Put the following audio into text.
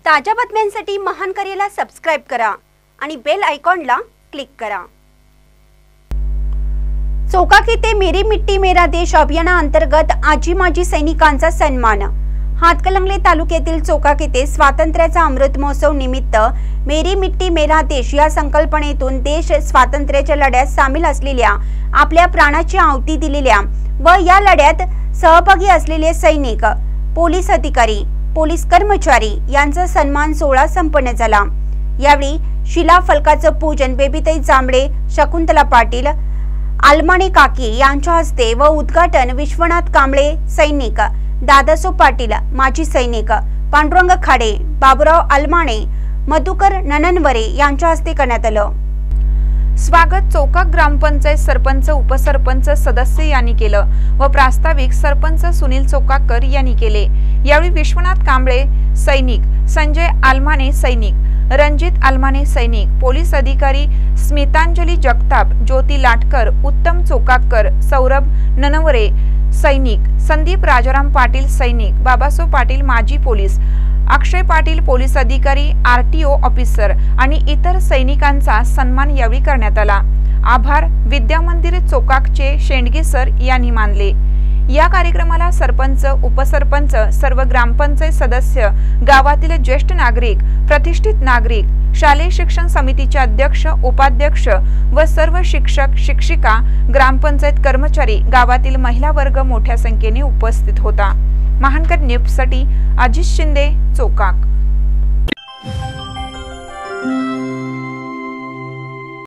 ताज्या बातम्यांसाठी महान करेला सबस्क्राइब करा आणि बेल आयकॉनला क्लिक करा। चोकाक येथे मेरी मिट्टी मेरा देश अभियानाअंतर्गत आजी माजी सैनिकांचा सन्मान। हातकणंगले तालुक्यातील चोकाक येथे स्वातंत्र्याचा अमृत महोत्सव निमित्त मेरी मिट्टी मेरा देश या संकल्पनेतून देश स्वातंत्र्याच्या लढ्यात सामील असलेल्या, आपल्या प्राणाची आहुती दिलेल्या व या लढ्यात सहभागी असलेले सैनिक, पोलीस अधिकारी, पोलीस कर्मचारी यांचा सन्मान सोहळा संपन्न झाला। यावेळी शिलाफलकाचं पूजन बेबीताई जांभळे, शकुंतला पाटील, आलमाने काकी यांच्या हस्ते व उद्घाटन विश्वनाथ कांबळे सैनिक, दादासो पाटील माजी सैनिक, पांडुरंग खाडे, बाबूराव आलमाने, मधुकर नननवरे यांच्या हस्ते करण्यात आलं। स्वागत चोकाक ग्रामपंचायत सरपंच, उपसरपंच सदस्य यांनी केलं व प्रास्ताविक सरपंच सुनील चोकाकर यांनी केले। यावेळी विश्वनाथ कांबळे सैनिक, संजय आलमाने सैनिक, रणजित आलमाने सैनिक, पोलीस अधिकारी स्मितांजली जगताप, ज्योती लाटकर, उत्तम चोकाकर, सौरभ ननवरे सैनिक, संदीप राजाराम पाटील सैनिक, बाबासो पाटील माजी पोलीस, अक्षय पाटील पोलीस अधिकारी, आरटीओ ऑफिसर आणि इतर सैनिकांचा सन्मान यावेळी करण्यात आला। आभार विद्या मंदिर चोकाकचे शेंडगे सर यांनी मानले। या कार्यक्रमाला सरपंच, उपसरपंच, सर्व ग्रामपंचायत सदस्य, गावातील ज्येष्ठ नागरिक, प्रतिष्ठित नागरिक, शालेय शिक्षण समितीचे अध्यक्ष, उपाध्यक्ष व सर्व शिक्षक, शिक्षिका, ग्रामपंचायत कर्मचारी, गावातील महिला वर्ग मोठ्या संख्येने उपस्थित होता। महानकर न्यूजसाठी अजित शिंदे, चोकाक।